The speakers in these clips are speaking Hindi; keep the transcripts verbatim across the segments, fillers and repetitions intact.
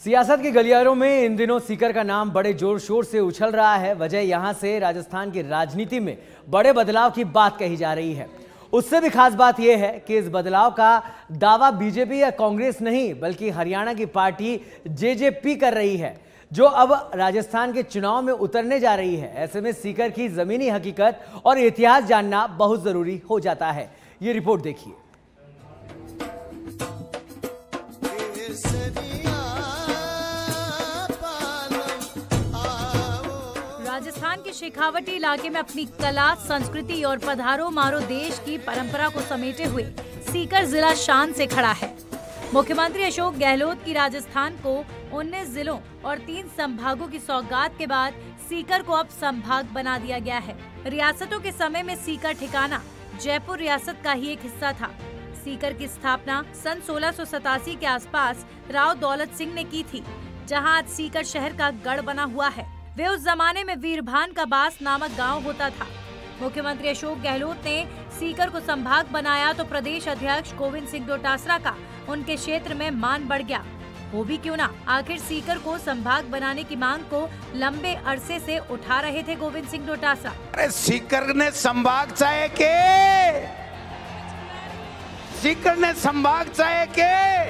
सियासत के गलियारों में इन दिनों सीकर का नाम बड़े जोर शोर से उछल रहा है। वजह यहां से राजस्थान की राजनीति में बड़े बदलाव की बात कही जा रही है। उससे भी खास बात यह है कि इस बदलाव का दावा बीजेपी या कांग्रेस नहीं बल्कि हरियाणा की पार्टी जेजेपी कर रही है, जो अब राजस्थान के चुनाव में उतरने जा रही है। ऐसे में सीकर की जमीनी हकीकत और इतिहास जानना बहुत जरूरी हो जाता है। ये रिपोर्ट देखिए। राजस्थान के शेखावटी इलाके में अपनी कला, संस्कृति और पधारो मारो देश की परंपरा को समेटे हुए सीकर जिला शान से खड़ा है। मुख्यमंत्री अशोक गहलोत की राजस्थान को उन्नीस जिलों और तीन संभागों की सौगात के बाद सीकर को अब संभाग बना दिया गया है। रियासतों के समय में सीकर ठिकाना जयपुर रियासत का ही एक हिस्सा था। सीकर की स्थापना सन सोलह सौ सतासी के आसपास राव दौलत सिंह ने की थी, जहां आज सीकर शहर का गढ़ बना हुआ है। वे उस जमाने में वीरभान का बास नामक गांव होता था। मुख्यमंत्री अशोक गहलोत ने सीकर को संभाग बनाया तो प्रदेश अध्यक्ष गोविंद सिंह डोटासरा का उनके क्षेत्र में मान बढ़ गया। वो भी क्यों ना, आखिर सीकर को संभाग बनाने की मांग को लंबे अरसे से उठा रहे थे गोविंद सिंह डोटासरा। अरे सीकर ने संभाग चाहे के सीकर ने संभाग चाहे के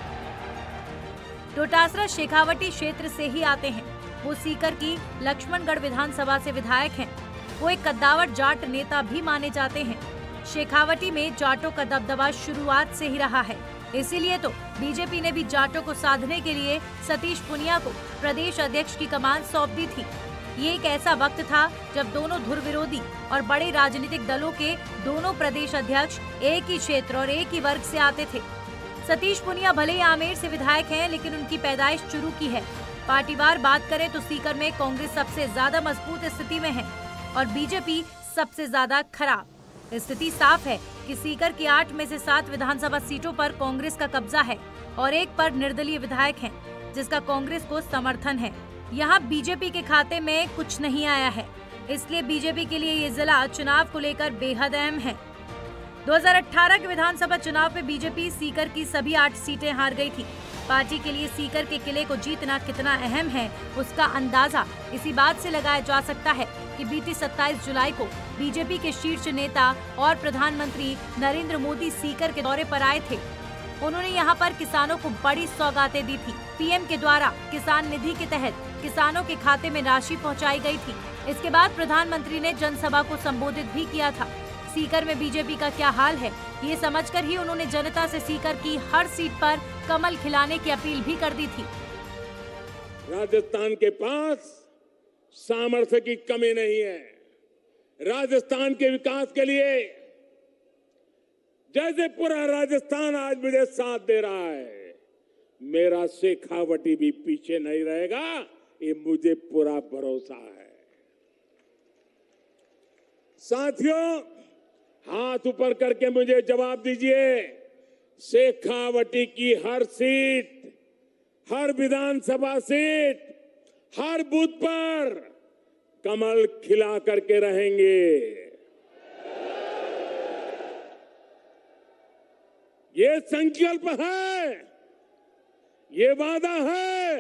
डोटासरा शेखावटी क्षेत्र से ही आते हैं। वो सीकर की लक्ष्मणगढ़ विधानसभा से विधायक हैं। वो एक कद्दावर जाट नेता भी माने जाते हैं। शेखावटी में जाटों का दबदबा शुरुआत से ही रहा है, इसीलिए तो बीजेपी ने भी जाटों को साधने के लिए सतीश पुनिया को प्रदेश अध्यक्ष की कमान सौंप दी थी। ये एक ऐसा वक्त था जब दोनों धुर विरोधी और बड़े राजनीतिक दलों के दोनों प्रदेश अध्यक्ष एक ही क्षेत्र और एक ही वर्ग से आते थे। सतीश पुनिया भले ही आमेर से विधायक हैं, लेकिन उनकी पैदाइश चुरू की है। पार्टीवार बात करें तो सीकर में कांग्रेस सबसे ज्यादा मजबूत स्थिति में है और बीजेपी सबसे ज्यादा खराब। स्थिति साफ है कि सीकर की आठ में से सात विधानसभा सीटों पर कांग्रेस का कब्जा है और एक पर निर्दलीय विधायक हैं, जिसका कांग्रेस को समर्थन है। यहाँ बीजेपी के खाते में कुछ नहीं आया है, इसलिए बीजेपी के लिए ये जिला चुनाव को लेकर बेहद अहम है। दो हज़ार अठारह के विधानसभा चुनाव में बीजेपी सीकर की सभी आठ सीटें हार गई थी। पार्टी के लिए सीकर के किले को जीतना कितना अहम है, उसका अंदाजा इसी बात से लगाया जा सकता है कि बीती सत्ताईस जुलाई को बीजेपी के शीर्ष नेता और प्रधानमंत्री नरेंद्र मोदी सीकर के दौरे पर आए थे। उन्होंने यहां पर किसानों को बड़ी सौगातें दी थी। पीएम के द्वारा किसान निधि के तहत किसानों के खाते में राशि पहुंचाई गई थी। इसके बाद प्रधानमंत्री ने जनसभा को संबोधित भी किया था। सीकर में बीजेपी का क्या हाल है, ये समझकर ही उन्होंने जनता से सीकर की हर सीट पर कमल खिलाने की अपील भी कर दी थी। राजस्थान के पास सामर्थ्य की कमी नहीं है। राजस्थान के विकास के लिए जैसे पूरा राजस्थान आज मुझे साथ दे रहा है, मेरा शेखावटी भी पीछे नहीं रहेगा, ये मुझे पूरा भरोसा है। साथियों, हाथ ऊपर करके मुझे जवाब दीजिए, शेखावटी की हर सीट, हर विधानसभा सीट, हर बूथ पर कमल खिला करके रहेंगे। ये संकल्प है, ये वादा है।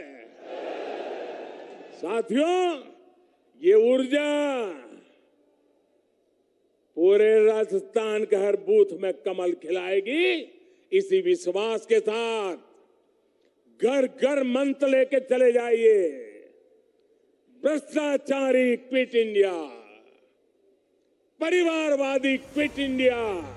साथियों, ये ऊर्जा पूरे राजस्थान के हर बूथ में कमल खिलाएगी। इसी विश्वास के साथ घर घर मंत्र लेके चले जाइए, भ्रष्टाचारी क्विट इंडिया, परिवारवादी क्विट इंडिया।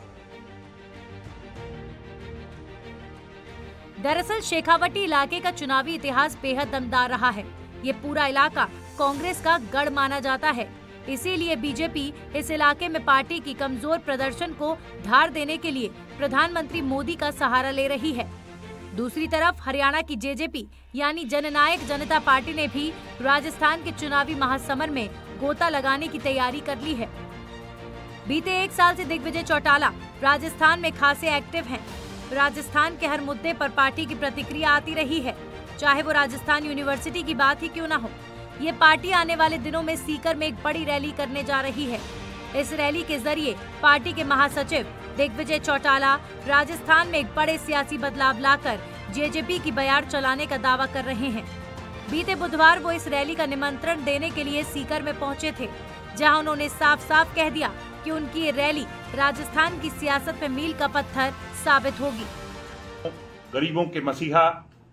दरअसल शेखावटी इलाके का चुनावी इतिहास बेहद दमदार रहा है। ये पूरा इलाका कांग्रेस का गढ़ माना जाता है, इसीलिए बीजेपी इस इलाके में पार्टी की कमजोर प्रदर्शन को धार देने के लिए प्रधानमंत्री मोदी का सहारा ले रही है। दूसरी तरफ हरियाणा की जेजेपी यानी जननायक जनता पार्टी ने भी राजस्थान के चुनावी महासमर में गोता लगाने की तैयारी कर ली है। बीते एक साल से दिग्विजय चौटाला राजस्थान में खासे एक्टिव हैं। राजस्थान के हर मुद्दे पर पार्टी की प्रतिक्रिया आती रही है, चाहे वो राजस्थान यूनिवर्सिटी की बात ही क्यों न हो। ये पार्टी आने वाले दिनों में सीकर में एक बड़ी रैली करने जा रही है। इस रैली के जरिए पार्टी के महासचिव दिग्विजय चौटाला राजस्थान में एक बड़े सियासी बदलाव लाकर जेजेपी की बयार चलाने का दावा कर रहे हैं। बीते बुधवार वो इस रैली का निमंत्रण देने के लिए सीकर में पहुंचे थे, जहां उन्होंने साफ साफ कह दिया कि उनकी ये रैली राजस्थान की सियासत में मील का पत्थर साबित होगी। गरीबों के मसीहा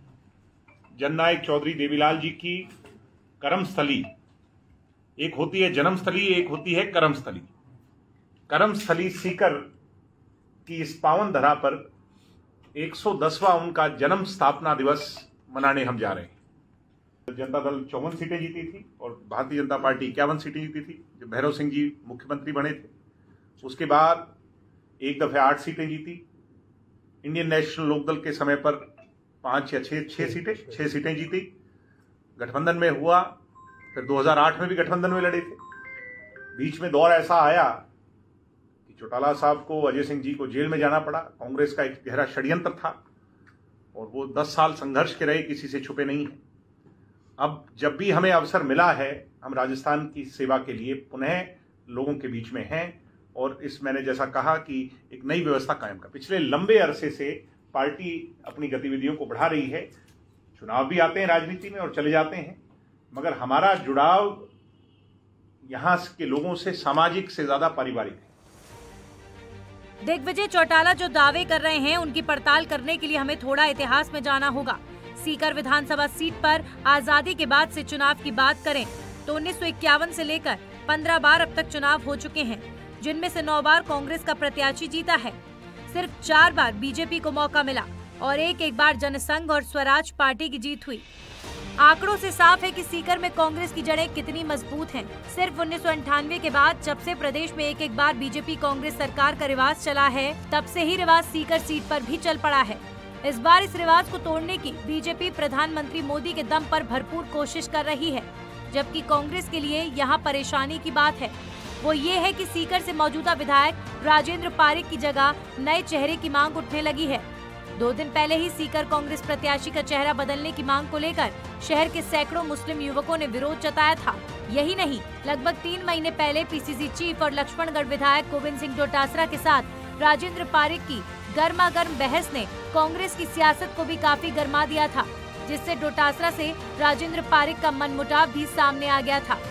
जननायक चौधरी देवीलाल जी की कर्मस्थली, एक होती है जन्मस्थली, एक होती है कर्मस्थली। कर्मस्थली सीकर की इस पावन धरा पर एक सौ दसवां उनका जन्म स्थापना दिवस मनाने हम जा रहे हैं। जनता दल चौवन सीटें जीती थी और भारतीय जनता पार्टी इक्यावन सीटें जीती थी जब भैरव सिंह जी मुख्यमंत्री बने थे। उसके बाद एक दफे आठ सीटें जीती। इंडियन नेशनल लोकदल के समय पर पांच या छह छह सीटें छह सीटें जीती। गठबंधन में हुआ, फिर दो हज़ार आठ में भी गठबंधन में लड़े थे। बीच में दौर ऐसा आया कि चौटाला साहब को, अजय सिंह जी को जेल में जाना पड़ा। कांग्रेस का एक गहरा षड्यंत्र था और वो दस साल संघर्ष के रहे, किसी से छुपे नहीं है। अब जब भी हमें अवसर मिला है, हम राजस्थान की सेवा के लिए पुनः लोगों के बीच में हैं और इस मैंने जैसा कहा कि एक नई व्यवस्था कायम कर। पिछले लंबे अरसे से पार्टी अपनी गतिविधियों को बढ़ा रही है। चुनाव भी आते हैं राजनीति में और चले जाते हैं, मगर हमारा जुड़ाव यहां के लोगों से सामाजिक से ज्यादा पारिवारिक है। दिग्विजय चौटाला जो दावे कर रहे हैं, उनकी पड़ताल करने के लिए हमें थोड़ा इतिहास में जाना होगा। सीकर विधानसभा सीट पर आजादी के बाद से चुनाव की बात करें तो उन्नीस सौ इक्यावन से लेकर पंद्रह बार अब तक चुनाव हो चुके हैं, जिनमें से नौ बार कांग्रेस का प्रत्याशी जीता है। सिर्फ चार बार बीजेपी को मौका मिला और एक एक बार जनसंघ और स्वराज पार्टी की जीत हुई। आंकड़ों से साफ है कि सीकर में कांग्रेस की जड़ें कितनी मजबूत हैं। सिर्फ उन्नीस सौ अंठानवे के बाद जब से प्रदेश में एक एक बार बीजेपी कांग्रेस सरकार का रिवाज चला है, तब से ही रिवाज सीकर सीट पर भी चल पड़ा है। इस बार इस रिवाज को तोड़ने की बीजेपी प्रधानमंत्री मोदी के दम पर भरपूर कोशिश कर रही है, जबकि कांग्रेस के लिए यहाँ परेशानी की बात है वो ये है कि सीकर से मौजूदा विधायक राजेंद्र पारिक की जगह नए चेहरे की मांग उठने लगी है। दो दिन पहले ही सीकर कांग्रेस प्रत्याशी का चेहरा बदलने की मांग को लेकर शहर के सैकड़ों मुस्लिम युवकों ने विरोध जताया था। यही नहीं, लगभग तीन महीने पहले पीसीसी चीफ और लक्ष्मणगढ़ विधायक गोविंद सिंह डोटासरा के साथ राजेंद्र पारिक की गर्मा गर्म बहस ने कांग्रेस की सियासत को भी काफी गर्मा दिया था, जिससे डोटासरा से राजेंद्र पारिक का मनमुटाव भी सामने आ गया था।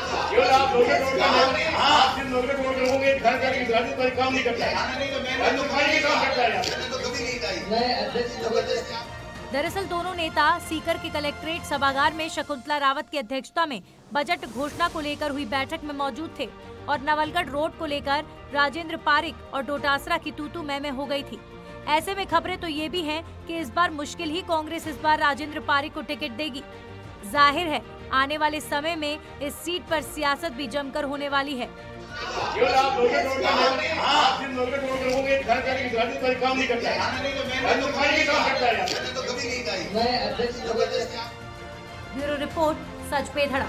दरअसल दोनों नेता सीकर के कलेक्ट्रेट सभागार में शकुंतला रावत की अध्यक्षता में बजट घोषणा को लेकर हुई बैठक में मौजूद थे और नवलगढ़ रोड को लेकर राजेंद्र पारिक और डोटासरा की तू-तू मैं-मैं हो गई थी। ऐसे में खबरें तो ये भी हैं कि इस बार मुश्किल ही कांग्रेस इस बार राजेंद्र पारिक को टिकट देगी। जाहिर है आने वाले समय में इस सीट पर सियासत भी जमकर होने वाली है। ब्यूरो रिपोर्ट, सच पे धड़ा।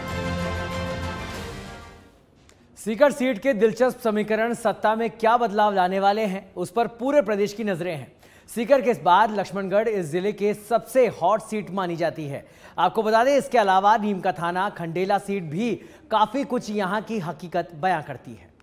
सीकर सीट के दिलचस्प समीकरण सत्ता में क्या बदलाव लाने वाले हैं, उस पर पूरे प्रदेश की नजरें हैं। सीकर के इस बार लक्ष्मणगढ़ इस जिले के सबसे हॉट सीट मानी जाती है। आपको बता दें, इसके अलावा नीम का थाना खंडेला सीट भी काफी कुछ यहां की हकीकत बयां करती है।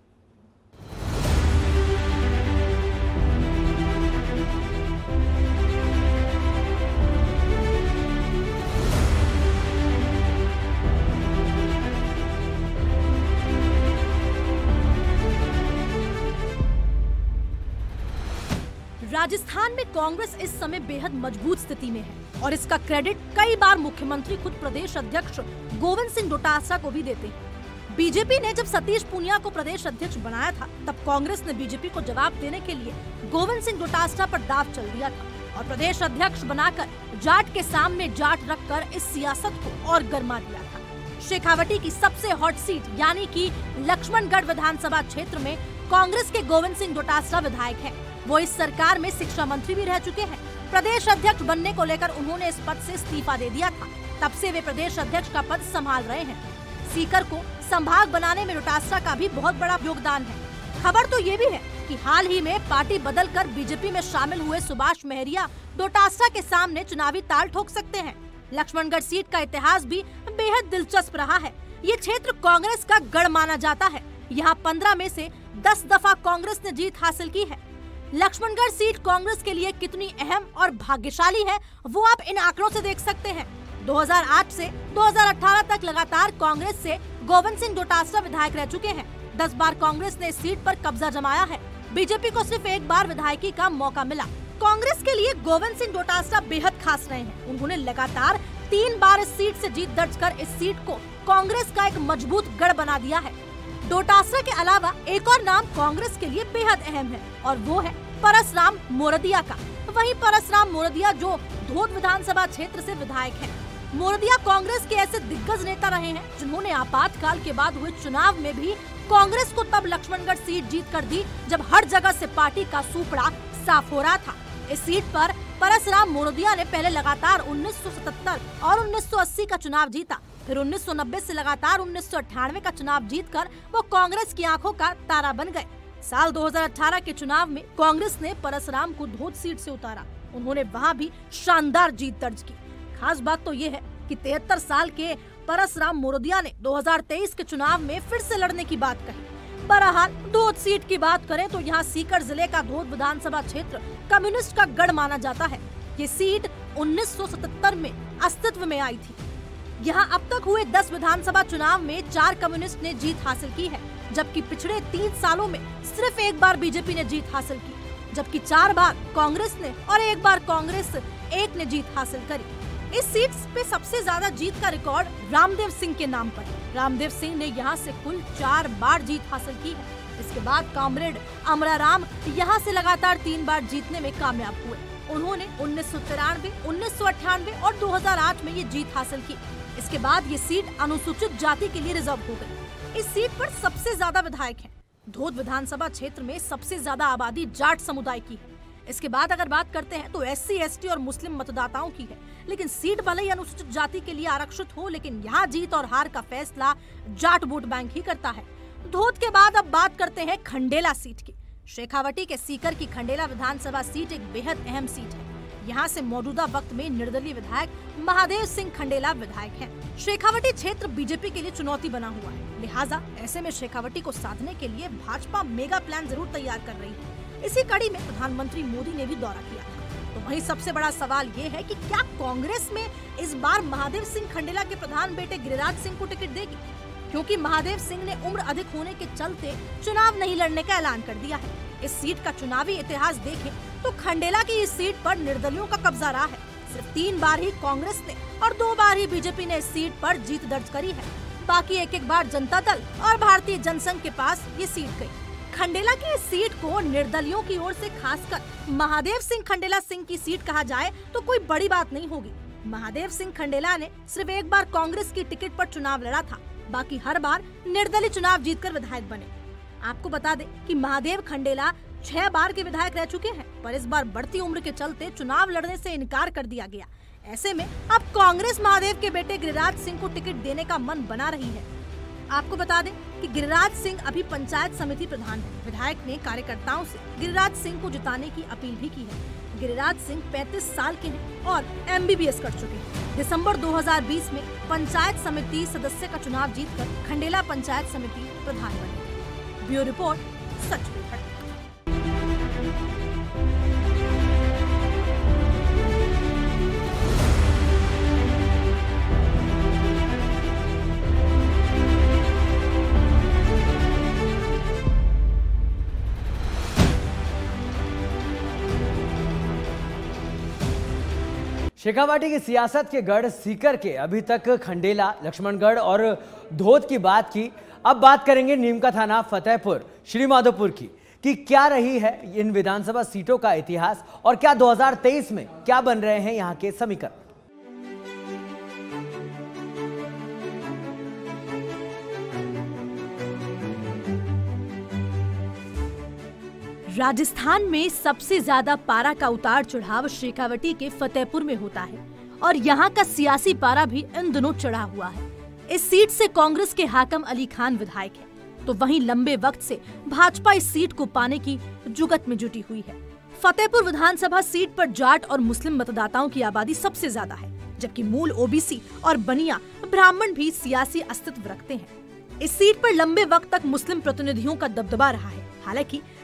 राजस्थान में कांग्रेस इस समय बेहद मजबूत स्थिति में है और इसका क्रेडिट कई बार मुख्यमंत्री खुद प्रदेश अध्यक्ष गोविंद सिंह डोटासरा को भी देते हैं। बीजेपी ने जब सतीश पूनिया को प्रदेश अध्यक्ष बनाया था, तब कांग्रेस ने बीजेपी को जवाब देने के लिए गोविंद सिंह डोटासरा पर दाव चल दिया था और प्रदेश अध्यक्ष बनाकर जाट के सामने जाट रखकर इस सियासत को और गर्मा दिया था। शेखावटी की सबसे हॉट सीट यानी कि लक्ष्मणगढ़ विधानसभा क्षेत्र में कांग्रेस के गोविंद सिंह डोटासरा विधायक है। वो इस सरकार में शिक्षा मंत्री भी रह चुके हैं। प्रदेश अध्यक्ष बनने को लेकर उन्होंने इस पद से इस्तीफा दे दिया था, तब से वे प्रदेश अध्यक्ष का पद संभाल रहे हैं। सीकर को संभाग बनाने में डोटासरा का भी बहुत बड़ा योगदान है। खबर तो ये भी है कि हाल ही में पार्टी बदलकर बीजेपी में शामिल हुए सुभाष महरिया डोटासरा के सामने चुनावी ताल ठोक सकते हैं। लक्ष्मणगढ़ सीट का इतिहास भी बेहद दिलचस्प रहा है। ये क्षेत्र कांग्रेस का गढ़ माना जाता है। यहाँ पंद्रह में से दस दफा कांग्रेस ने जीत हासिल की है। लक्ष्मणगढ़ सीट कांग्रेस के लिए कितनी अहम और भाग्यशाली है वो आप इन आंकड़ों से देख सकते हैं। दो हज़ार आठ से दो हज़ार अठारह तक लगातार कांग्रेस से गोविंद सिंह डोटासरा विधायक रह चुके हैं। दस बार कांग्रेस ने इस सीट पर कब्जा जमाया है। बीजेपी को सिर्फ एक बार विधायकी का मौका मिला। कांग्रेस के लिए गोविंद सिंह डोटासरा बेहद खास रहे हैं। उन्होंने लगातार तीन बार इस सीट से जीत दर्ज कर इस सीट को कांग्रेस का एक मजबूत गढ़ बना दिया है। डोटासरा के अलावा एक और नाम कांग्रेस के लिए बेहद अहम है और वो है परसराम मोरदिया का। वहीं परसराम मोरदिया जो धोद विधानसभा क्षेत्र से विधायक हैं। मोरदिया कांग्रेस के ऐसे दिग्गज नेता रहे हैं जिन्होंने आपातकाल के बाद हुए चुनाव में भी कांग्रेस को तब लक्ष्मणगढ़ सीट जीत कर दी जब हर जगह से पार्टी का सूपड़ा साफ हो रहा था। इस सीट पर परसराम मोरदिया ने पहले लगातार उन्नीस सौ सतहत्तर और उन्नीस सौ अस्सी का चुनाव जीता। फिर उन्नीस सौ नब्बे से लगातार उन्नीस सौ अट्ठानवे का चुनाव जीतकर वो कांग्रेस की आंखों का तारा बन गए। साल दो हज़ार अठारह के चुनाव में कांग्रेस ने परसराम को धोद सीट से उतारा। उन्होंने वहां भी शानदार जीत दर्ज की। खास बात तो ये है कि तिहत्तर साल के परसराम मोरदिया ने दो हज़ार तेईस के चुनाव में फिर से लड़ने की बात कही। बहरहाल धोद सीट की बात करें तो यहाँ सीकर जिले का धोद विधानसभा क्षेत्र कम्युनिस्ट का गढ़ माना जाता है। ये सीट उन्नीस सौ सतहत्तर में अस्तित्व में आई थी। यहाँ अब तक हुए दस विधानसभा चुनाव में चार कम्युनिस्ट ने जीत हासिल की है, जबकि पिछले तीन सालों में सिर्फ एक बार बीजेपी ने जीत हासिल की, जबकि चार बार कांग्रेस ने और एक बार कांग्रेस एक ने जीत हासिल करी। इस सीट पे सबसे ज्यादा जीत का रिकॉर्ड रामदेव सिंह के नाम पर है। रामदेव सिंह ने यहाँ से कुल चार बार जीत हासिल की है। इसके बाद कामरेड अमराराम यहाँ से लगातार तीन बार जीतने में कामयाब हुए। उन्होंने उन्नीस सौ तिरानवे, उन्नीस सौ अट्ठानवे और दो हज़ार आठ में ये जीत हासिल की। इसके बाद ये सीट अनुसूचित जाति के लिए रिजर्व हो गई। इस सीट पर सबसे ज्यादा विधायक हैं। धोद विधानसभा क्षेत्र में सबसे ज्यादा आबादी जाट समुदाय की है। इसके बाद अगर बात करते हैं तो एससी, एसटी और मुस्लिम मतदाताओं की है। लेकिन सीट भले ही अनुसूचित जाति के लिए आरक्षित हो, लेकिन यहाँ जीत और हार का फैसला जाट वोट बैंक ही करता है। धोद के बाद अब बात करते हैं खंडेला सीट की। शेखावटी के सीकर की खंडेला विधानसभा सीट एक बेहद अहम सीट है। यहाँ से मौजूदा वक्त में निर्दलीय विधायक महादेव सिंह खंडेला विधायक हैं। शेखावटी क्षेत्र बीजेपी के लिए चुनौती बना हुआ है, लिहाजा ऐसे में शेखावटी को साधने के लिए भाजपा मेगा प्लान जरूर तैयार कर रही है। इसी कड़ी में प्रधानमंत्री मोदी ने भी दौरा किया था। तो वहीं सबसे बड़ा सवाल ये है कि क्या कांग्रेस में इस बार महादेव सिंह खंडेला के प्रधान बेटे गिरिराज सिंह को टिकट देगी, क्योंकि महादेव सिंह ने उम्र अधिक होने के चलते चुनाव नहीं लड़ने का ऐलान कर दिया है। इस सीट का चुनावी इतिहास देखें तो खंडेला की इस सीट पर निर्दलियों का कब्जा रहा है। सिर्फ तीन बार ही कांग्रेस ने और दो बार ही बीजेपी ने इस सीट पर जीत दर्ज करी है। बाकी एक एक बार जनता दल और भारतीय जनसंघ के पास ये सीट गई। खंडेला की इस सीट को निर्दलियों की ओर से खासकर महादेव सिंह खंडेला सिंह की सीट कहा जाए तो कोई बड़ी बात नहीं होगी। महादेव सिंह खंडेला ने सिर्फ एक बार कांग्रेस की टिकट पर चुनाव लड़ा था, बाकी हर बार निर्दलीय चुनाव जीतकर विधायक बने। आपको बता दें कि महादेव खंडेला छह बार के विधायक रह चुके हैं, पर इस बार बढ़ती उम्र के चलते चुनाव लड़ने से इनकार कर दिया गया। ऐसे में अब कांग्रेस महादेव के बेटे गिरिराज सिंह को टिकट देने का मन बना रही है। आपको बता दें कि गिरिराज सिंह अभी पंचायत समिति प्रधान है। विधायक ने कार्यकर्ताओं से गिरिराज सिंह को जिताने की अपील भी की है। गिरिराज सिंह पैंतीस साल के हैं और एम बी बी एस कर चुके हैं। दिसंबर दो हज़ार बीस में पंचायत समिति सदस्य का चुनाव जीतकर खंडेला पंचायत समिति प्रधान बने। ब्यूरो रिपोर्ट, सच में खड़ा। शेखावाटी की सियासत के गढ़ सीकर के अभी तक खंडेला, लक्ष्मणगढ़ और धोद की बात की। अब बात करेंगे नीमका थाना फतेहपुर श्रीमाधोपुर की कि क्या रही है इन विधानसभा सीटों का इतिहास और क्या दो हज़ार तेईस में क्या बन रहे हैं यहाँ के समीकरण। राजस्थान में सबसे ज्यादा पारा का उतार चढ़ाव शेखावटी के फतेहपुर में होता है और यहाँ का सियासी पारा भी इन दिनों चढ़ा हुआ है। इस सीट से कांग्रेस के हाकम अली खान विधायक हैं, तो वहीं लंबे वक्त से भाजपा इस सीट को पाने की जुगत में जुटी हुई है। फतेहपुर विधानसभा सीट पर जाट और मुस्लिम मतदाताओं की आबादी सबसे ज्यादा है, जबकि मूल ओ बी सी और बनिया ब्राह्मण भी सियासी अस्तित्व रखते हैं। इस सीट पर लंबे वक्त तक मुस्लिम प्रतिनिधियों का दबदबा रहा है। हालांकि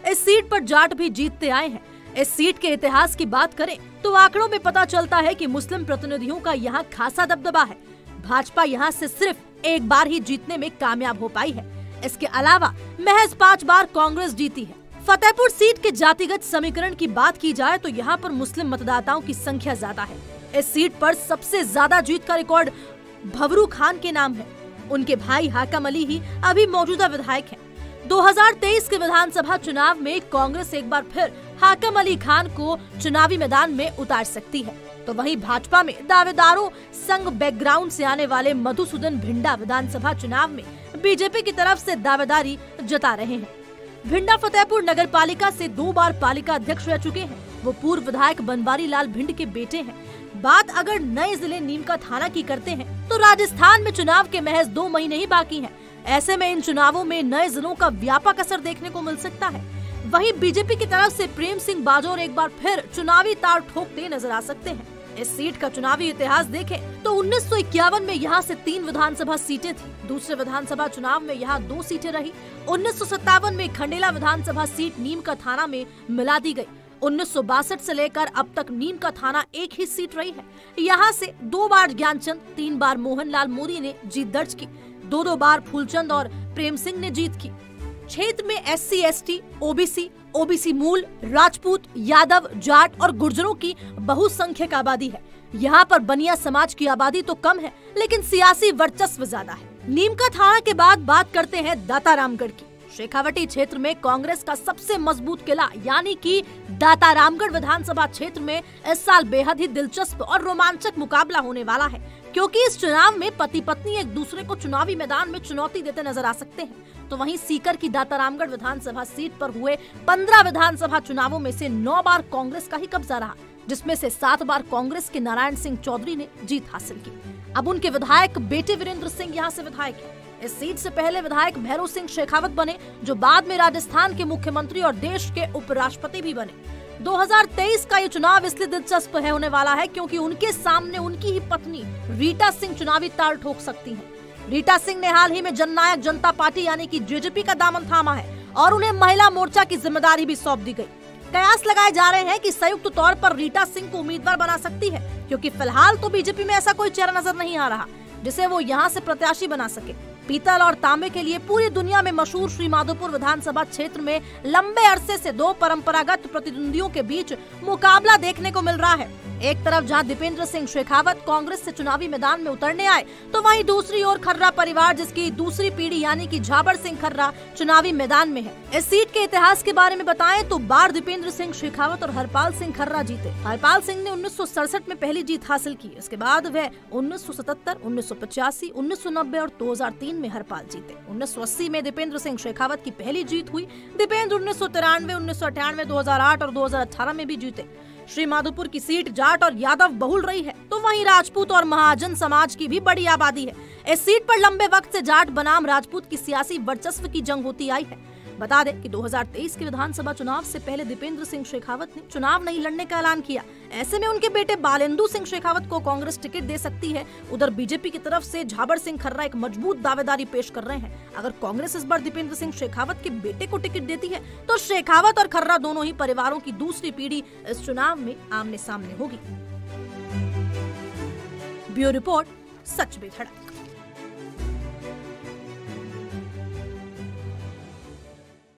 इस सीट पर जाट भी जीतते आए हैं। इस सीट के इतिहास की बात करें तो आंकड़ों में पता चलता है कि मुस्लिम प्रतिनिधियों का यहाँ खासा दबदबा है। भाजपा यहाँ से सिर्फ एक बार ही जीतने में कामयाब हो पाई है। इसके अलावा महज पांच बार कांग्रेस जीती है। फतेहपुर सीट के जातिगत समीकरण की बात की जाए तो यहाँ पर मुस्लिम मतदाताओं की संख्या ज्यादा है। इस सीट पर सबसे ज्यादा जीत का रिकॉर्ड भवरू खान के नाम है। उनके भाई हाकम अली ही अभी मौजूदा विधायक हैं। दो हज़ार तेईस के विधानसभा चुनाव में कांग्रेस एक बार फिर हाकम अली खान को चुनावी मैदान में उतार सकती है, तो वहीं भाजपा में दावेदारों संघ बैकग्राउंड से आने वाले मधुसूदन भिंडा विधानसभा चुनाव में बीजेपी की तरफ से दावेदारी जता रहे हैं। भिंडा फतेहपुर नगर पालिका से दो बार पालिका अध्यक्ष रह चुके हैं। वो पूर्व विधायक बनवारी लाल भिंड के बेटे हैं। बात अगर नए जिले नीमका थाना की करते हैं तो राजस्थान में चुनाव के महज दो महीने ही बाकी हैं। ऐसे में इन चुनावों में नए जिलों का व्यापक असर देखने को मिल सकता है। वहीं बीजेपी की तरफ से प्रेम सिंह बाजौर एक बार फिर चुनावी तार ठोकते नजर आ सकते हैं। इस सीट का चुनावी इतिहास देखें तो उन्नीस सौ इक्यावन में यहाँ से तीन विधानसभा सीटें थी। दूसरे विधानसभा चुनाव में यहाँ दो सीटें रही। उन्नीस सौ सत्तावन में खंडेला विधानसभा सीट नीमका थाना में मिला दी गयी। उन्नीस सौ बासठ से लेकर अब तक नीमका थाना एक ही सीट रही है। यहाँ से दो बार ज्ञानचंद, तीन बार मोहनलाल मोदी ने जीत दर्ज की। दो दो बार फूलचंद और प्रेम सिंह ने जीत की। क्षेत्र में S C S T, OBC, OBC मूल, राजपूत, यादव, जाट और गुर्जरों की बहुसंख्यक आबादी है। यहाँ पर बनिया समाज की आबादी तो कम है, लेकिन सियासी वर्चस्व ज्यादा है। नीमका थाना के बाद बात करते हैं दातारामगढ़ की। शेखावटी क्षेत्र में कांग्रेस का सबसे मजबूत किला यानी कि दातारामगढ़ विधानसभा क्षेत्र में इस साल बेहद ही दिलचस्प और रोमांचक मुकाबला होने वाला है, क्योंकि इस चुनाव में पति पत्नी एक दूसरे को चुनावी मैदान में चुनौती देते नजर आ सकते हैं। तो वहीं सीकर की दातारामगढ़ विधानसभा सीट पर हुए पंद्रह विधानसभा चुनावों में से नौ बार कांग्रेस का ही कब्जा रहा, जिसमें से सात बार कांग्रेस के नारायण सिंह चौधरी ने जीत हासिल की। अब उनके विधायक बेटे वीरेंद्र सिंह यहाँ से विधायक है। इस सीट से पहले विधायक भैरव सिंह शेखावत बने, जो बाद में राजस्थान के मुख्यमंत्री और देश के उपराष्ट्रपति भी बने। दो हज़ार तेईस का ये चुनाव इसलिए दिलचस्प है होने वाला है क्योंकि उनके सामने उनकी ही पत्नी रीटा सिंह चुनावी ताल ठोक सकती हैं। रीटा सिंह ने हाल ही में जननायक जनता पार्टी यानी कि जेजेपी का दामन थामा है और उन्हें महिला मोर्चा की जिम्मेदारी भी सौंप दी गई। कयास लगाए जा रहे हैं कि संयुक्त तौर पर रीटा सिंह को उम्मीदवार बना सकती है, क्योंकि फिलहाल तो बीजेपी में ऐसा कोई चेहरा नजर नहीं आ रहा जिसे वो यहाँ से प्रत्याशी बना सके। पीतल और तांबे के लिए पूरी दुनिया में मशहूर श्री माधोपुर विधानसभा क्षेत्र में लंबे अरसे से दो परंपरागत प्रतिद्वंदियों के बीच मुकाबला देखने को मिल रहा है। एक तरफ जहां दीपेंद्र सिंह शेखावत कांग्रेस से चुनावी मैदान में उतरने आए, तो वहीं दूसरी ओर खर्रा परिवार, जिसकी दूसरी पीढ़ी यानी कि झाबर सिंह खर्रा चुनावी मैदान में है। इस सीट के इतिहास के बारे में बताएं तो बार दीपेंद्र सिंह शेखावत और हरपाल सिंह खर्रा जीते। हरपाल सिंह ने उन्नीस सौ सड़सठ में पहली जीत हासिल की। इसके बाद वह उन्नीस सौ सतहत्तर, उन्नीस सौ पचासी, उन्नीस सौ नब्बे और दो हज़ार तीन में हरपाल जीते। उन्नीस सौ अस्सी में दीपेंद्र सिंह शेखावत की पहली जीत हुई। दीपेंद्र उन्नीस सौ तिरानवे, उन्नीस सौ अठानवे, दो हजार आठ और दो हजार अठारह में भी जीते। श्री माधोपुर की सीट जाट और यादव बहुल रही है, तो वहीं राजपूत और महाजन समाज की भी बड़ी आबादी है। इस सीट पर लंबे वक्त से जाट बनाम राजपूत की सियासी वर्चस्व की जंग होती आई है। बता दें कि दो हज़ार तेईस के विधानसभा चुनाव से पहले दीपेंद्र सिंह शेखावत ने चुनाव नहीं लड़ने का ऐलान किया। ऐसे में उनके बेटे बालेंदु सिंह शेखावत को कांग्रेस टिकट दे सकती है। उधर बीजेपी की तरफ से झाबर सिंह खर्रा एक मजबूत दावेदारी पेश कर रहे हैं। अगर कांग्रेस इस बार दीपेंद्र सिंह शेखावत के बेटे को टिकट देती है तो शेखावत और खर्रा दोनों ही परिवारों की दूसरी पीढ़ी इस चुनाव में आमने सामने होगी। ब्यूरो रिपोर्ट, सच भी धड़क।